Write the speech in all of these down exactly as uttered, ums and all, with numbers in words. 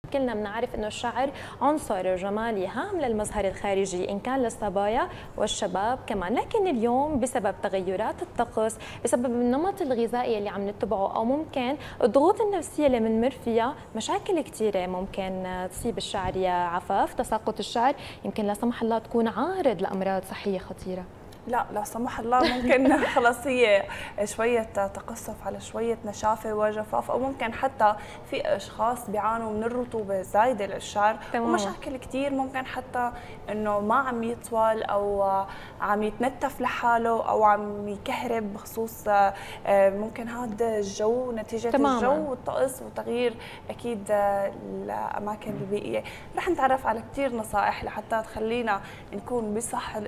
كلنا بنعرف انه الشعر عنصر جمالي هام للمظهر الخارجي ان كان للصبايا والشباب كمان، لكن اليوم بسبب تغيرات الطقس، بسبب النمط الغذائي اللي عم نتبعه، او ممكن الضغوط النفسيه اللي بنمر فيها، مشاكل كثيره ممكن تصيب الشعر يا عفاف. تساقط الشعر يمكن لا سمح الله تكون عارض لامراض صحيه خطيره. لا لا سمح الله، ممكن خلص هي شوية تقصف على شوية نشافة وجفاف، أو ممكن حتى في أشخاص بيعانوا من الرطوبة الزايدة للشعر، تمام. ومشاكل كثير ممكن حتى إنه ما عم يطول أو عم يتنتف لحاله أو عم يكهرب بخصوص ممكن هذا الجو نتيجة تماما. الجو والطقس وتغيير أكيد الأماكن البيئية. رح نتعرف على كثير نصائح لحتى تخلينا نكون بصح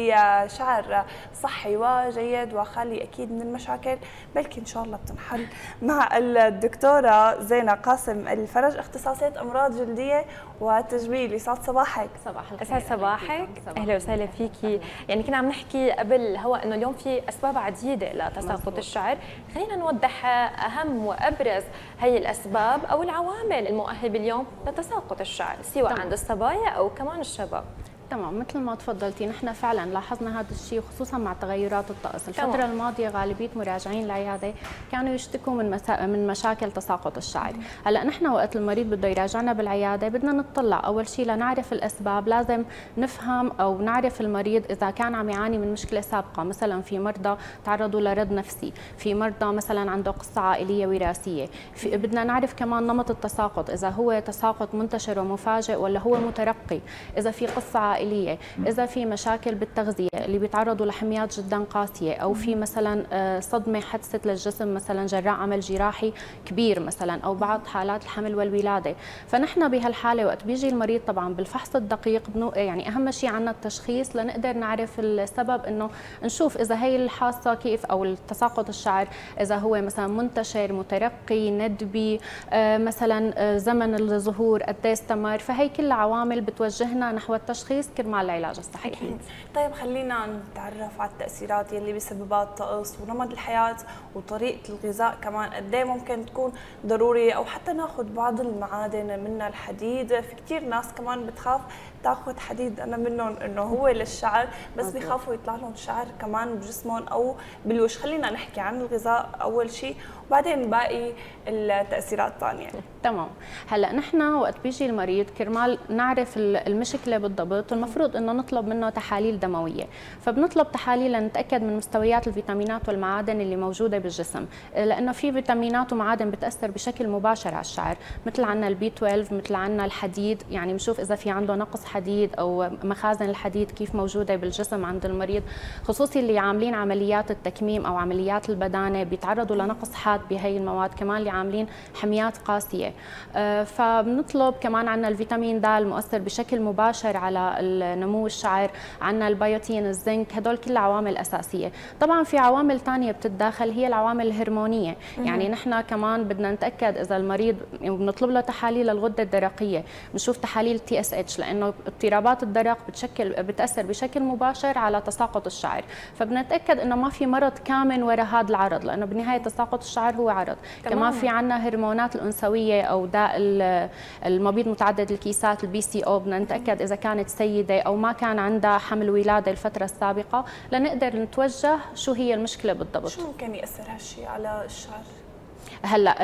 بشعر صحي وجيد وخالي اكيد من المشاكل، بلكي ان شاء الله بتنحل مع الدكتوره زينه قاسم الفرج، اختصاصيه امراض جلديه وتجميل. يسعد صباحك. صباح الخير. يسعد صباحك، اهلا وسهلا فيكي. يعني كنا عم نحكي قبل الهواء انه اليوم في اسباب عديده لتساقط الشعر، خلينا نوضح اهم وابرز هي الاسباب او العوامل المؤهله اليوم لتساقط الشعر سواء طبعا. عند الصبايا او كمان الشباب. تمام، مثل ما تفضلتي نحن فعلا لاحظنا هذا الشيء خصوصا مع تغيرات الطقس. الفترة تمام. الماضية غالبية مراجعين العيادة كانوا يشتكوا من مسا... من مشاكل تساقط الشعر. هلا نحن وقت المريض بده يراجعنا بالعيادة بدنا نطلع اول شيء لنعرف الاسباب، لازم نفهم او نعرف المريض اذا كان عم يعاني من مشكلة سابقة، مثلا في مرضى تعرضوا لرد نفسي، في مرضى مثلا عنده قصة عائلية وراثية، في... بدنا نعرف كمان نمط التساقط، اذا هو تساقط منتشر ومفاجئ ولا هو مترقي، اذا في قصة عائلية، إذا في مشاكل بالتغذية اللي بيتعرضوا لحميات جدا قاسية، أو في مثلا صدمة حدثت للجسم مثلا جراء عمل جراحي كبير مثلا، أو بعض حالات الحمل والولادة. فنحن بهالحالة وقت بيجي المريض طبعا بالفحص الدقيق بنو يعني أهم شيء عنا التشخيص لنقدر نعرف السبب، إنه نشوف إذا هي الحاسة كيف أو التساقط الشعر إذا هو مثلا منتشر مترقي ندبي، مثلا زمن الظهور قد ايه استمر. فهي كل عوامل بتوجهنا نحو التشخيص كرمال العلاج الصحي. أكيد. طيب خلينا نتعرف على التأثيرات يلي بسببها الطقس ونمط الحياة وطريقة الغذاء كمان، قد ايه ممكن تكون ضرورية، أو حتى ناخذ بعض المعادن منها الحديد. في كثير ناس كمان بتخاف تاخذ حديد، أنا منهم إنه هو للشعر بس بيخافوا يطلع لهم شعر كمان بجسمهم أو بالوجه. خلينا نحكي عن الغذاء أول شيء وبعدين باقي التأثيرات الثانية. تمام. هلا نحن وقت بيجي المريض كرمال نعرف المشكله بالضبط، المفروض انه نطلب منه تحاليل دمويه، فبنطلب تحاليل لنتاكد من مستويات الفيتامينات والمعادن اللي موجوده بالجسم، لانه في فيتامينات ومعادن بتاثر بشكل مباشر على الشعر، مثل عندنا البي اثني عشر، مثل عندنا الحديد، يعني بنشوف اذا في عنده نقص حديد او مخازن الحديد كيف موجوده بالجسم عند المريض، خصوصي اللي عاملين عمليات التكميم او عمليات البدانه بيتعرضوا لنقص حاد بهي المواد، كمان اللي عاملين حميات قاسيه. فبنطلب كمان عندنا الفيتامين د المؤثر بشكل مباشر على نمو الشعر، عندنا البيوتين، الزنك، هدول كلها عوامل اساسيه. طبعا في عوامل ثانيه بتتداخل هي العوامل الهرمونيه، يعني نحن كمان بدنا نتاكد اذا المريض بنطلب له تحاليل الغده الدرقيه، بنشوف تحاليل تي اس اتش، لانه اضطرابات الدرق بتشكل بتاثر بشكل مباشر على تساقط الشعر، فبنتاكد انه ما في مرض كامن وراء هذا العرض، لانه بالنهايه تساقط الشعر هو عرض. تمام. كمان في عندنا هرمونات الانثويه او داء المبيض متعدد الكيسات البي سي او، بدنا نتاكد اذا كانت سيده او ما كان عندها حمل ولاده الفتره السابقه لنقدر نتوجه شو هي المشكله بالضبط. شو ممكن ياثر هالشيء على الشعر؟ هلا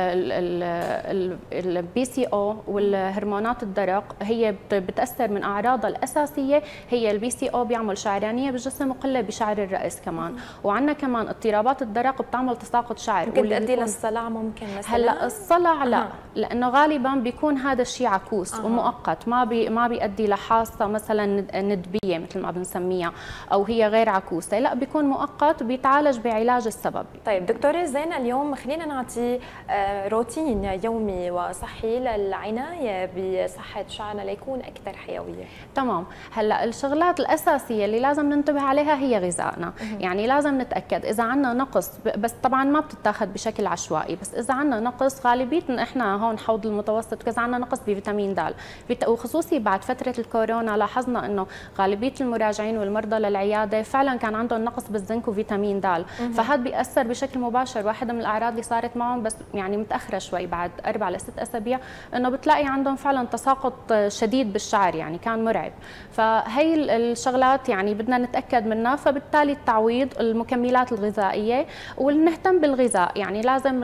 البي سي او والهرمونات الدرق هي بتاثر، من اعراضها الاساسيه هي البي سي او بيعمل شعرانيه بالجسم وقله بشعر الراس كمان، وعندنا كمان اضطرابات الدرق بتعمل تساقط شعر ممكن تؤدي للصلع ممكن مثلا. هلا الصلع لا، آه. لانه غالبا بيكون هذا الشيء عكوس آه. ومؤقت، ما بي ما بيؤدي لحاسه مثلا ندبيه مثل ما بنسميها او هي غير عكوسه، لا بيكون مؤقت بيتعالج بعلاج السبب. طيب دكتوره زينه، اليوم خلينا نعطي روتين يومي وصحي للعنايه بصحه شعرنا ليكون اكثر حيويه. تمام. هلا الشغلات الاساسيه اللي لازم ننتبه عليها هي غذائنا، يعني لازم نتاكد اذا عندنا نقص، بس طبعا ما بتتاخذ بشكل عشوائي، بس اذا عندنا نقص غالبيتنا احنا هون حوض المتوسط كذا عندنا نقص بفيتامين د، وخصوصي بعد فتره الكورونا لاحظنا انه غالبيه المراجعين والمرضى للعياده فعلا كان عندهم نقص بالزنك وفيتامين د، فهذا بياثر بشكل مباشر. واحده من الاعراض اللي صارت صارت معهم بس يعني متاخره شوي بعد اربع لست اسابيع، انه بتلاقي عندهم فعلا تساقط شديد بالشعر يعني كان مرعب. فهي الشغلات يعني بدنا نتاكد منها، فبالتالي التعويض، المكملات الغذائيه، ونهتم بالغذاء. يعني لازم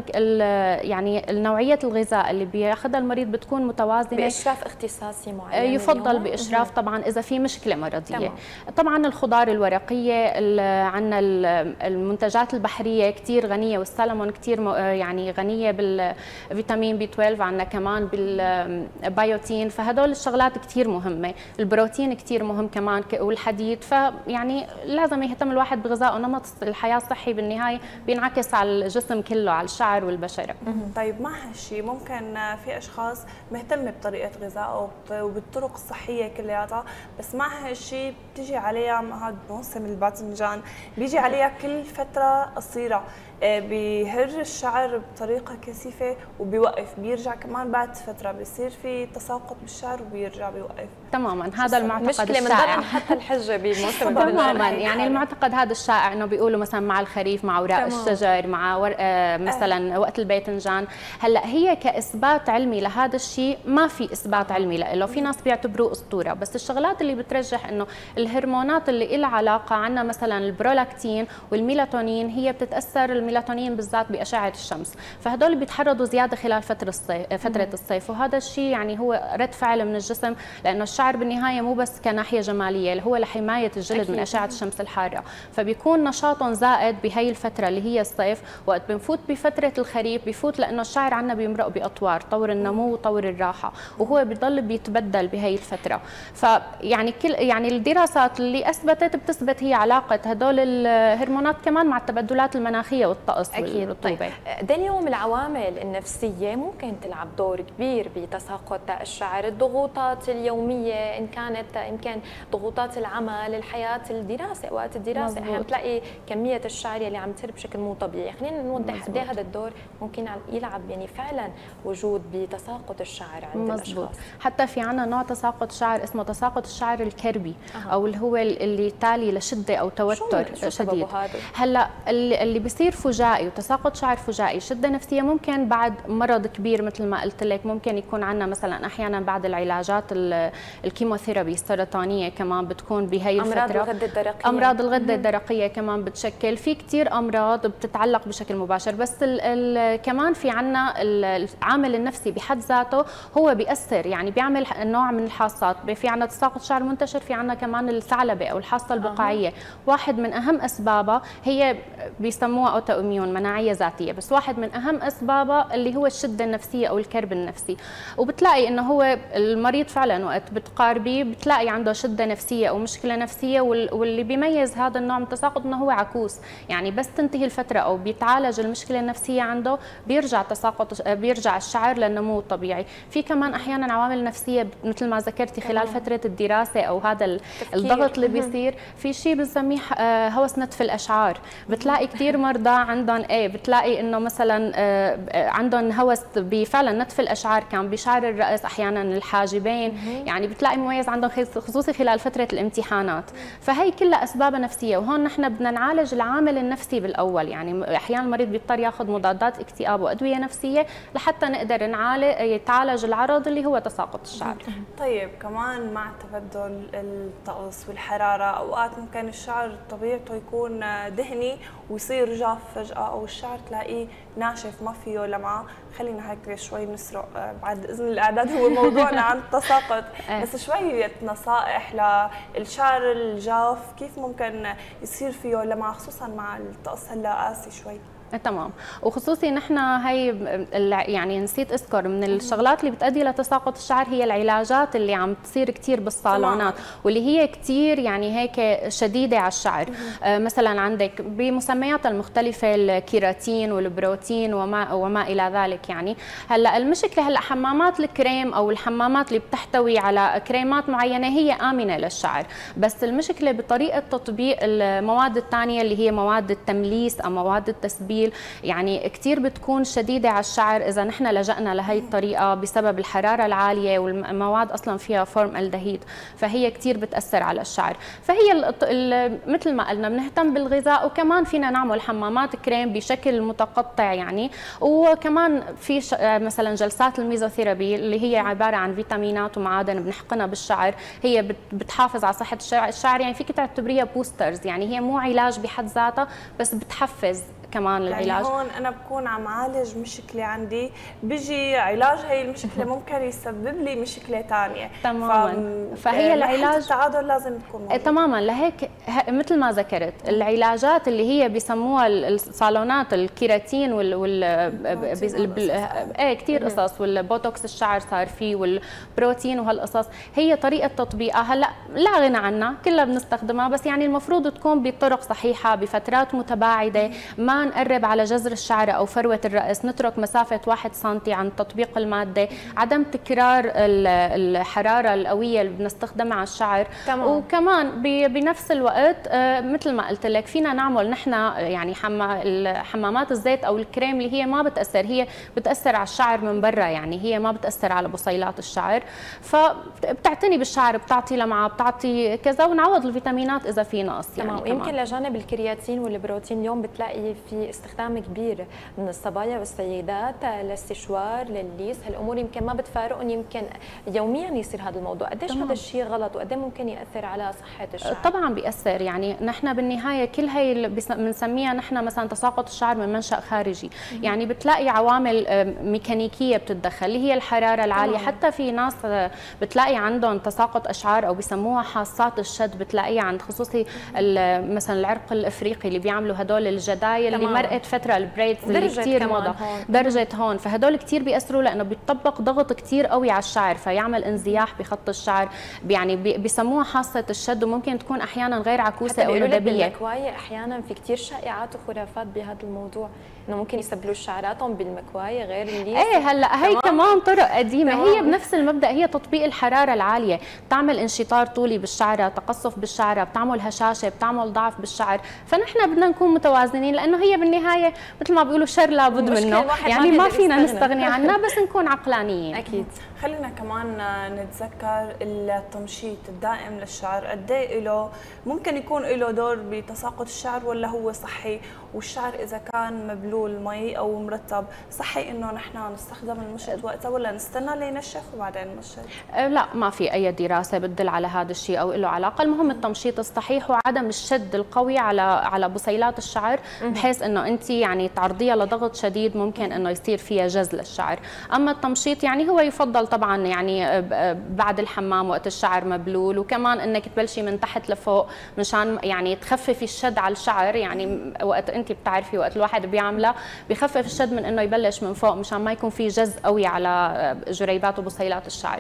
يعني نوعيه الغذاء اللي بياخذها المريض بتكون متوازنه باشراف اختصاصي معين. يفضل باشراف طبعا اذا في مشكله مرضيه. تمام. طبعا الخضار الورقيه، عندنا المنتجات البحريه كثير غنيه، والسلمون كثير يعني غنيه بالفيتامين بي اثناشر، عندنا كمان بالبيوتين، فهدول الشغلات كثير مهمه. البروتين كثير مهم كمان، والحديد. فيعني لازم يهتم الواحد بغذائه، نمط الحياه الصحي بالنهايه بينعكس على الجسم كله، على الشعر والبشره. طيب مع هالشيء ممكن في اشخاص مهتمه بطريقه غذائه وبالطرق الصحيه كلياتها، بس مع هالشيء بتيجي عليها هذا موسم الباذنجان، بيجي عليها كل فتره قصيره بيهر الشعر بطريقه كثيفه وبيوقف، بيرجع كمان بعد فتره بيصير في تساقط بالشعر وبيرجع بيوقف. تماما هذا المعتقد الشائع. حتى الحجه بموسم تماما يعني المعتقد هذا الشائع، انه بيقولوا مثلا مع الخريف، مع اوراق الشجر، مع ورق مثلا وقت الباذنجان. هلا هي كاثبات علمي لهذا الشيء ما في اثبات علمي له، في ناس بيعتبروه اسطوره، بس الشغلات اللي بترجح انه الهرمونات اللي لها علاقه عندنا مثلا البرولاكتين والميلاتونين، هي بتتاثر الميلاتونين بالذات باشعه الشمس، فهدول بيتحرضوا زياده خلال فتره الصيف فتره الصيف وهذا الشيء يعني هو رد فعل من الجسم، لانه الشعر بالنهايه مو بس كناحيه جماليه، هو لحمايه الجلد أكيد. من اشعه الشمس الحاره، فبيكون نشاطهم زائد بهي الفتره اللي هي الصيف. وقت بنفوت بفتره الخريف بيفوت لانه الشعر عندنا بيمرق باطوار، طور النمو وطور الراحه، وهو بيضل بيتبدل بهي الفتره. فيعني كل يعني الدراسات اللي اثبتت بتثبت هي علاقه هدول الهرمونات كمان مع التبدلات المناخيه والطقس والرطوبه. طيب ده اليوم العوامل النفسيه ممكن تلعب دور كبير بتساقط الشعر، الضغوطات اليوميه ان كانت يمكن ضغوطات العمل، الحياه، الدراسه، وقت الدراسه احيانا بتلاقي كميه الشعر اللي عم تصير بشكل مو طبيعي. خلينا نوضح قد ايه هذا الدور ممكن يلعب يعني فعلا وجود بتساقط الشعر عند مزبوط. الاشخاص. حتى في عندنا نوع تساقط شعر اسمه تساقط الشعر الكربي أه. او اللي هو اللي تالي لشده او توتر شو شديد. هذا؟ هلا اللي بيصير فجائي وتساقط شعر فجائي، شده نفسيه ممكن بعد مرض كبير مثل ما قلت لك، ممكن يكون عندنا مثلا احيانا بعد العلاجات الكيموثيرابي السرطانيه كمان بتكون بهي الفتره. امراض الغده الدرقيه امراض الغده الدرقيه كمان بتشكل، في كثير امراض بتتعلق بشكل مباشر. بس ال ال كمان في عندنا العامل النفسي بحد ذاته هو بيأثر، يعني بيعمل نوع من الحاصات. في عندنا تساقط شعر منتشر، في عندنا كمان الثعلبه او الحاصه البقعيه. أه. واحد من اهم اسبابها هي بيسموها اوتو اميون، مناعيه ذاتيه، بس واحد من اهم اسبابها اللي هو الشده النفسيه او الكرب النفسي. وبتلاقي انه هو المريض فعلا وقت بتقاربيه بتلاقي عنده شده نفسيه او مشكله نفسيه، واللي بيميز هذا النوع من التساقط انه هو عكوس، يعني بس تنتهي الفتره او بيتعالج المشكله النفسيه عنده بيرجع تساقط بيرجع الشعر للنمو الطبيعي. في كمان احيانا عوامل نفسيه مثل ما ذكرتي خلال فتره الدراسه او هذا الضغط اللي بيصير، في شيء بنسميه هوس نتف الاشعار. بتلاقي كثير مرضى عندهم ايه بتلاقي انه مثلا عندهم هوس بفعلا نتف الاشعار، كان بشعر الراس، احيانا الحاجبين، يعني بتلاقي مميز عندهم خصوصي خلال فتره الامتحانات. فهي كلها اسبابها نفسيه، وهون نحن بدنا نعالج العامل النفسي بالاول. يعني احيانا المريض بيضطر ياخذ مضادات اكتئاب وادويه نفسيه لحتى نقدر نعالج يتعالج العرض اللي هو تساقط الشعر. طيب كمان مع تبدل الطقس والحراره اوقات ممكن الشعر طبيعته يكون دهني ويصير جاف فجاه، او الشعر تلاقيه ناشف ما فيه لمعه. خلينا هيك شوي نسرق بعد اذن الاعداد، هو موضوعنا عن التساقط، بس شويه نصائح للشعر الجاف كيف ممكن يصير فيه لمعه خصوصا مع الطقس هلا قاسي شوي. تمام. وخصوصي نحن هي يعني نسيت اذكر من الشغلات اللي بتؤدي لتساقط الشعر هي العلاجات اللي عم تصير كثير بالصالونات، واللي هي كثير يعني هيك شديده على الشعر. آه مثلا عندك بمسمياتها المختلفه الكيراتين والبروتين وما وما الى ذلك. يعني هلا المشكله هلا حمامات الكريم او الحمامات اللي بتحتوي على كريمات معينه هي امنه للشعر، بس المشكله بطريقه تطبيق المواد الثانيه اللي هي مواد التمليس او مواد التسبيل التفصيل، يعني كثير بتكون شديده على الشعر اذا نحن لجأنا لهي الطريقه بسبب الحراره العاليه والمواد اصلا فيها فورم الدهيد، فهي كثير بتاثر على الشعر. فهي مثل ما قلنا بنهتم بالغذاء، وكمان فينا نعمل حمامات كريم بشكل متقطع يعني، وكمان في مثلا جلسات الميزوثيرابي اللي هي عباره عن فيتامينات ومعادن بنحقنها بالشعر، هي بتحافظ على صحه الشعر، يعني فيك تعتبريها بوسترز، يعني هي مو علاج بحد ذاتها بس بتحفز كمان العلاج. يعني هون انا بكون عم عالج مشكله عندي، بيجي علاج هي المشكله ممكن يسبب لي مشكله ثانيه. تماما. فهي العلاج التعادل لازم تكون موجودة. تماما. لهيك مثل ما ذكرت العلاجات اللي هي بيسموها الصالونات الكيراتين وال وال ايه كثير قصص، والبوتوكس الشعر صار فيه، والبروتين وهالقصص، هي طريقه تطبيقها هلا لا غنى عنها، كلها بنستخدمها، بس يعني المفروض تكون بطرق صحيحه بفترات متباعده، ما نقرب على جذر الشعر او فروه الراس، نترك مسافه واحد سنتي عن تطبيق الماده، عدم تكرار الحراره القويه اللي بنستخدمها على الشعر. تمام. وكمان بنفس الوقت مثل ما قلت لك فينا نعمل نحن يعني حمامات الزيت او الكريم اللي هي ما بتاثر، هي بتاثر على الشعر من برا، يعني هي ما بتاثر على بصيلات الشعر، فبتعتني بالشعر، بتعطي لمعه، بتعطي كذا، ونعوض الفيتامينات اذا في نقص يعني. تمام. يمكن لجانب الكرياتين والبروتين اليوم بتلاقي في استخدام كبير من الصبايا والسيدات للاستشوار، للليس، هالامور يمكن ما بتفارقهم، يمكن يوميا يصير هذا الموضوع، قديش هذا الشيء غلط وقد ممكن ياثر على صحه الشعر؟ طبعا بياثر، يعني نحن بالنهايه كل هي بنسميها نحن مثلا تساقط الشعر من منشا خارجي، يعني بتلاقي عوامل ميكانيكيه بتتدخل اللي هي الحراره العاليه، طبعا. حتى في ناس بتلاقي عندهم تساقط اشعار او بيسموها حاسات الشد، بتلاقيها عند خصوصي مثلا العرق الافريقي اللي بيعملوا هدول الجدايل اللي مرقت فتره البريدز اللي كثير موضه، درجه هون، فهدول كثير بياثروا لانه بيطبق ضغط كثير قوي على الشعر، فيعمل انزياح بخط الشعر، يعني بيسموها حاسه الشد، وممكن تكون احيانا غير عكوسه او ندبيه. بالمكوايه احيانا في كثير شائعات وخرافات بهذا الموضوع، انه ممكن يسبلوا شعراتهم بالمكوايه غير اللي ايه هلا هي كمان طرق قديمه. تمام. هي بنفس المبدا، هي تطبيق الحراره العاليه، بتعمل انشطار طولي بالشعره، تقصف بالشعره، بتعمل هشاشه، بتعمل ضعف بالشعر، فنحن بدنا نكون متوازنين، لانه هي بالنهايه مثل ما بيقولوا شر لابد منه، يعني ما فينا نستغني عنها، بس نكون عقلانيين. اكيد. خلينا كمان نتذكر التمشيط الدائم للشعر، قد ايه له ممكن يكون له دور بتساقط الشعر، ولا هو صحي؟ والشعر اذا كان مبلول مي او مرطب، صحي انه نحن نستخدم المشط وقتها ولا نستنى لينشف وبعدين نمشط؟ لا، ما في اي دراسه بتدل على هذا الشيء او له علاقه، المهم التمشيط الصحيح وعدم الشد القوي على على بصيلات الشعر، بحيث انه انت يعني تعرضيها لضغط شديد ممكن انه يصير فيها جز للشعر. اما التمشيط يعني هو يفضل طبعا يعني بعد الحمام وقت الشعر مبلول، وكمان انك تبلشي من تحت لفوق مشان يعني تخففي الشد على الشعر، يعني وقت انت بتعرفي وقت الواحد بيعملها بخفف الشد من انه يبلش من فوق مشان ما يكون في جز قوي على جريبات وبصيلات الشعر.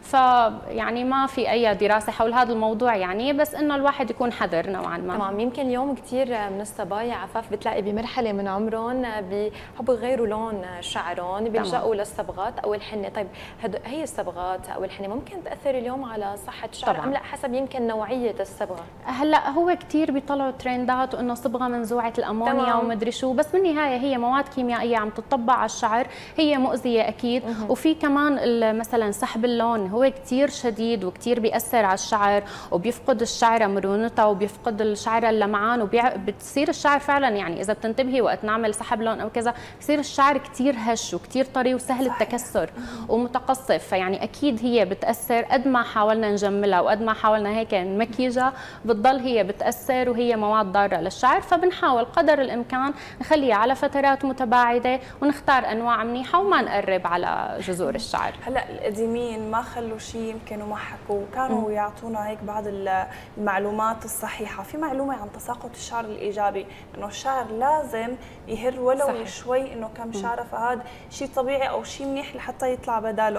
فيعني ما في اي دراسه حول هذا الموضوع يعني، بس انه الواحد يكون حذر نوعا ما. تمام. يمكن اليوم كثير من الصبايا عفاف بتلاقي بمرحله من عمرهم بحبوا يغيروا لون شعرهم، بيلجأوا للصبغات او الحنه. طيب هي الصبغات او الحنه ممكن تاثر اليوم على صحه الشعر طبعا. ام لا حسب يمكن نوعيه الصبغه؟ هلا هو كثير بيطلعوا ترندات وانه صبغه منزوعه الامونيا ومدري شو، بس بالنهايه هي مواد كيميائيه عم تطبق على الشعر، هي مؤذيه اكيد. مه. وفي كمان مثلا سحب اللون هو كثير شديد وكثير بياثر على الشعر، وبيفقد الشعر مرونته وبيفقد الشعر اللمعان، وبتصير الشعر فعلا يعني اذا بتنتبهي وقت نعمل سحب لون او كذا بصير الشعر كثير هش وكثير طري وسهل صحيح. التكسر ومتقصف، فيعني اكيد هي بتاثر قد ما حاولنا نجملها وقد ما حاولنا هيك نمكيجها بتضل هي بتاثر وهي مواد ضاره للشعر، فبنحاول قدر الامكان نخليها على فترات متباعده ونختار انواع منيحه وما نقرب على جذور الشعر. هلا القديمين ما خلوا شيء يمكن وما حكوا، كانوا م. يعطونا هيك بعض المعلومات الصحيحه. في معلومه عن تساقط الشعر الايجابي، انه الشعر لازم يهر ولو صحيح. شوي انه كم شعره، فهذا شيء طبيعي او شيء منيح لحتى يطلع بداله.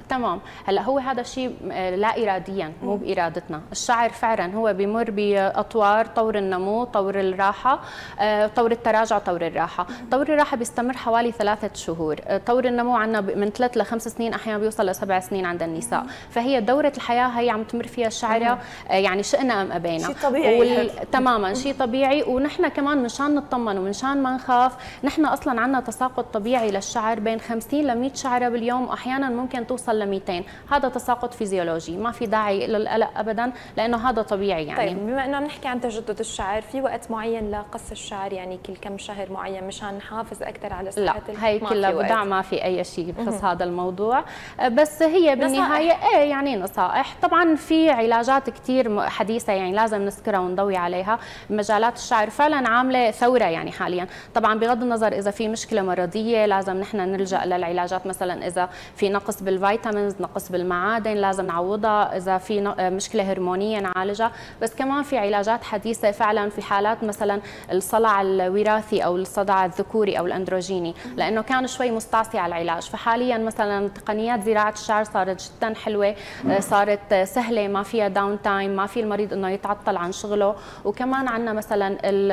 تمام. هلا هو هذا الشيء لا اراديا، مو بارادتنا. الشعر فعلا هو بيمر باطوار، طور النمو، طور الراحه، طور التراجع، طور الراحه. طور الراحه بيستمر حوالي ثلاثة شهور. طور النمو عندنا من ثلاث لخمس سنين، احيانا بيوصل لسبع سنين عند النساء. فهي دوره الحياه هي عم تمر فيها الشعره، يعني شئنا ام ابينا، شيء طبيعي. وال... تماما شيء طبيعي. ونحن كمان مشان نطمن ومشان ما نخاف، نحن اصلا عندنا تساقط طبيعي للشعر بين خمسين ل مئة شعره باليوم، واحيانا ممكن توصل ل مئتين. هذا تساقط فيزيولوجي، ما في داعي للقلق ابدا، لانه هذا طبيعي يعني. طيب بما انه عم نحكي عن تجدد الشعر، في وقت معين لقص الشعر يعني كل كم شهر معين مشان نحافظ اكثر على صحه؟ لا، هي كلها بدع، ما في اي شيء بخص هذا الموضوع. بس هي بالنهايه ايه يعني نصائح. طبعا في علاجات كثير حديثه يعني لازم نذكرها ونضوي عليها. مجالات الشعر فعلا عامله ثوره يعني حاليا. طبعا بغض النظر اذا في مشكله مرضيه لازم نحن نلجا للعلاجات، مثلا اذا في نقص بالفيتامينز، نقص بالمعادن لازم نعوضها، اذا في مشكله هرمونيه نعالجها. بس كمان في علاجات حديثه فعلا في حالات مثلا الصلع الوراثي او الصدع الذكوري او الاندروجيني، لانه كان شوي مستعصي على العلاج. فحاليا مثلا تقنيات زراعه الشعر صارت جدا حلوه، صارت سهله، ما فيها داون تايم، ما في المريض انه يتعطل عن شغله. وكمان عندنا مثلا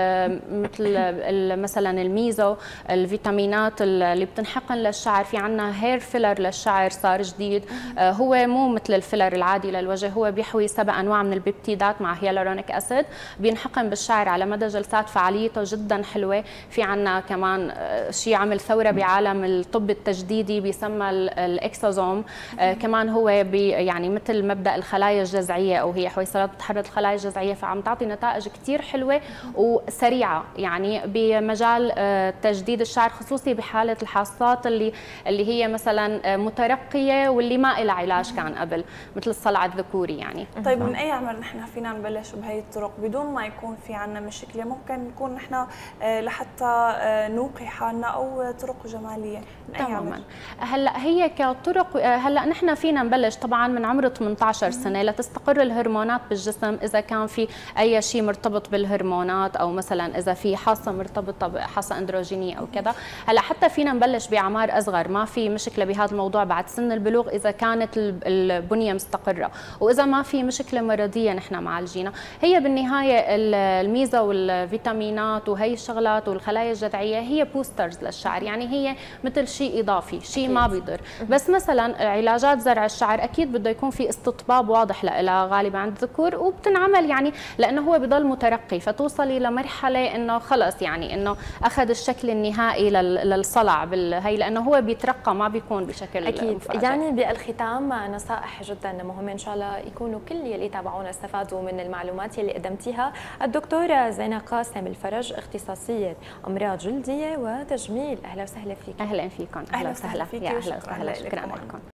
مثل مثلا الميزو، الفيتامينات اللي بتنحقن للشعر. في عندنا هير فيلر للشعر صار جديد، هو مو مثل الفيلر العادي للوجه، هو بيحوي سبع انواع من البيبتيدات مع هيالورونيك اسيد، بينحقن بالشعر على مدى جلسات، فعاليته جدا حلوه. في عندنا كمان شيء عمل ثوره بعالم الطب التجديدي بيسمى الاكسوزوم، كمان هو بي يعني مثل مبدا الخلايا الجذعيه، او هي حويصلات بتحرك الخلايا الجذعيه، فعم تعطي نتائج كثير حلوه وسريعه يعني بمجال تجديد الشعر، خصوصي بحاله الحاصات اللي اللي هي مثلا مترقيه واللي ما لها علاج كان قبل، مثل الصلع الذكوري يعني. طيب من اي عمر نحن فينا نبلش بهي الطرق بدون ما يكون في عندنا مشكله؟ ممكن نكون نحن لحتى نوقي حالنا او طرق جماليه من اي عمر؟ هلا هي كطرق، هلا نحن فينا نبلش طبعا من عمر ثمانية عشر سنه لتستقر الهرمونات بالجسم، اذا كان في اي شيء مرتبط بالهرمونات، او مثلا اذا في حاصه مرتبطه بحاصه اندروجينيه او كذا. هلا حتى فينا نبلش باعمار اصغر، ما في مشكله بهذا الموضوع بعد سن البلوغ، اذا كانت البنيه مستقره واذا ما في مشكله مرضيه نحن معالجينها. هي بالنهايه الميزه والفيتامينات وهي الشغلات والخلايا الجذعيه هي بوسترز للشعر، يعني هي مثل شيء اضافي، شيء ما بيضر. بس مثلا علاجات زرع الشعر اكيد بده يكون في استطباب واضح لها غالبا عند الذكور، وبتنعمل يعني لانه هو بضل مترقي، فتوصلي لمرحله انه خلص يعني انه اخذ الشكل النهائي للصلع بالهي، لانه هو بيترقى ما بيكون بشكل اكيد مفاجئ. يعني بالختام نصائح جدا مهمه، ان شاء الله يكونوا كل يلي تابعونا استفادوا من المعلومات يلي قدمتيها. الدكتوره زينة قاسم الفرج، اختصاصيه امراض جلديه وتجميل، اهلا وسهلا فيك. اهلا فيكم. اهلا وسهلا. فيك، يا اهلا وسهلا، شكرا لكم.